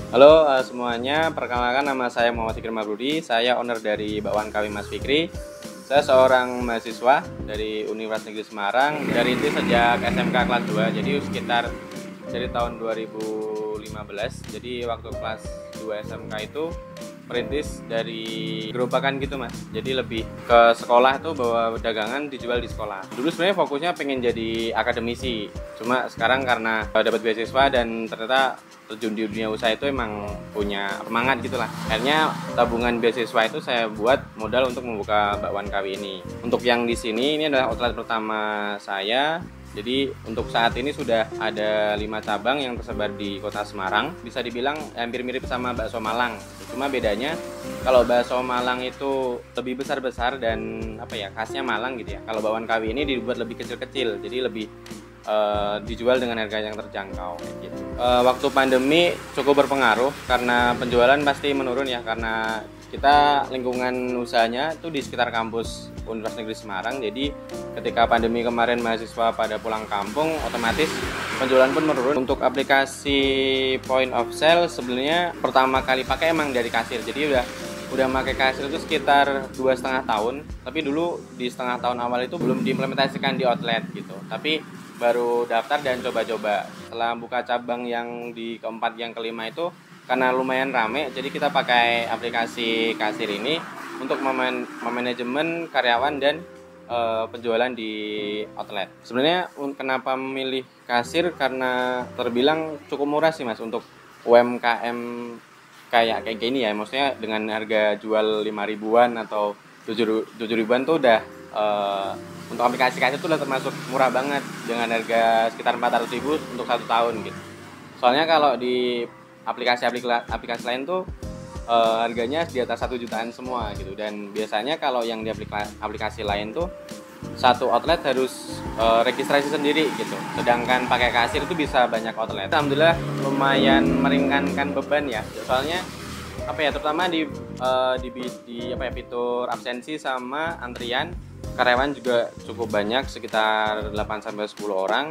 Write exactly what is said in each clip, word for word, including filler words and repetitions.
Halo uh, semuanya, perkenalkan nama saya Muhammad Fikri Mabrudi. Saya owner dari Bakwan K W Mas Fikri. Saya seorang mahasiswa dari Universitas Negeri Semarang. Dari itu sejak S M K kelas dua, jadi sekitar dari tahun dua ribu lima belas. Jadi waktu kelas dua S M K itu merintis dari gerobakan gitu mas. Jadi lebih ke sekolah tuh bawa dagangan dijual di sekolah. Dulu sebenarnya fokusnya pengen jadi akademisi. Cuma sekarang karena dapat beasiswa dan ternyata terjun di dunia usaha itu emang punya semangat gitulah. Akhirnya tabungan beasiswa itu saya buat modal untuk membuka Bakwan K W ini. Untuk yang di sini ini adalah outlet pertama saya. Jadi untuk saat ini sudah ada lima cabang yang tersebar di kota Semarang. Bisa dibilang hampir mirip sama bakso Malang. Cuma bedanya kalau bakso Malang itu lebih besar-besar dan apa ya khasnya Malang gitu ya. Kalau Bakwan K W ini dibuat lebih kecil-kecil, jadi lebih uh, dijual dengan harga yang terjangkau. Gitu. Uh, waktu pandemi cukup berpengaruh karena penjualan pasti menurun ya karena kita lingkungan usahanya itu di sekitar kampus Universitas Negeri Semarang. Jadi ketika pandemi kemarin mahasiswa pada pulang kampung, otomatis penjualan pun menurun. Untuk aplikasi point of sale sebenarnya pertama kali pakai emang dari kasir. Jadi udah udah pakai kasir itu sekitar dua setengah tahun. Tapi dulu di setengah tahun awal itu belum diimplementasikan di outlet gitu. Tapi baru daftar dan coba-coba. Setelah buka cabang yang di keempat yang kelima itu karena lumayan rame, jadi kita pakai aplikasi kasir ini untuk meman memanajemen karyawan dan e, penjualan di outlet. Sebenarnya kenapa memilih kasir karena terbilang cukup murah sih mas untuk U M K M kayak kayak gini ya. Maksudnya dengan harga jual lima ribuan atau tujuh ribuan tuh udah e, untuk aplikasi kasir tuh udah termasuk murah banget dengan harga sekitar empat ratus ribu untuk satu tahun gitu. Soalnya kalau di aplikasi-aplikasi lain tuh e, harganya di atas satu jutaan semua gitu, dan biasanya kalau yang di aplikasi, aplikasi lain tuh satu outlet harus e, registrasi sendiri gitu, sedangkan pakai kasir itu bisa banyak outlet. Alhamdulillah lumayan meringankan beban ya, soalnya apa ya terutama di e, di, di apa ya fitur absensi sama antrian karyawan juga cukup banyak sekitar delapan sampai sepuluh orang,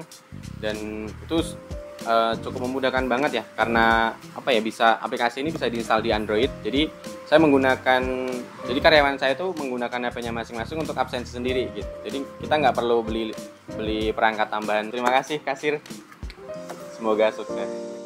dan itu Uh, cukup memudahkan banget ya karena apa ya bisa aplikasi ini bisa diinstal di Android. Jadi saya menggunakan jadi karyawan saya itu menggunakan H P-nya masing-masing untuk absensi sendiri gitu. Jadi kita nggak perlu beli beli perangkat tambahan. Terima kasih kasir. Semoga sukses.